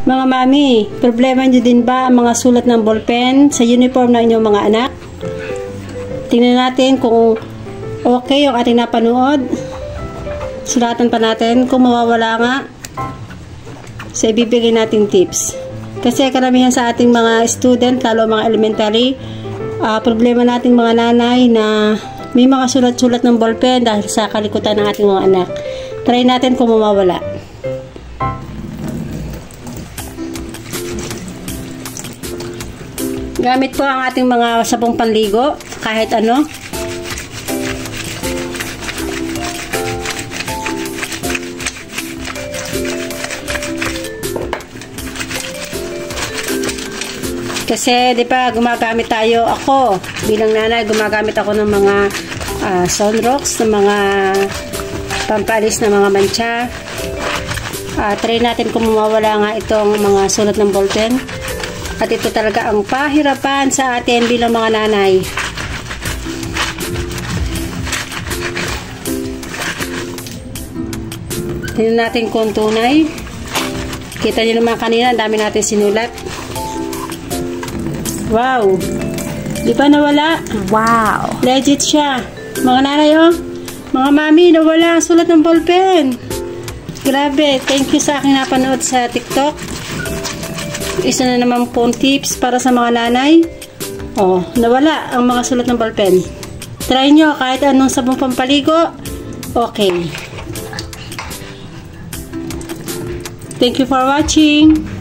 Mga mami, problema nyo din ba ang mga sulat ng ballpen sa uniform ng inyong mga anak? Tingnan natin kung okay yung ating napanood. Sulatan pa natin kung mawawala nga. So, ibibigay natin tips. Kasi karamihan sa ating mga student, lalo mga elementary, problema nating mga nanay na may mga sulat-sulat ng ballpen dahil sa kalikutan ng ating mga anak. Try natin kung mawawala. Gamit po ang ating mga sabong panligo, kahit ano. Kasi, di ba, gumagamit tayo, ako, bilang nanay, gumagamit ako ng mga sunrocks, ng mga pampalis na mga mancha. Try natin kung mawawala nga itong mga sulat ng ballpen. At ito talaga ang pahirapan sa atin bilang mga nanay. Tingnan natin kung tunay. Kita niyo naman kanina, ang dami natin sinulat. Wow! Di ba nawala? Wow! Legit siya. Mga nanay, oh. Mga mami, nawala ang sulat ng ballpen. Grabe. Thank you sa aking napanood sa TikTok. Isa na naman pong tips para sa mga nanay. Oh, nawala ang mga sulat ng ballpen. Try nyo kahit anong sabong pampaligo. Okay. Thank you for watching.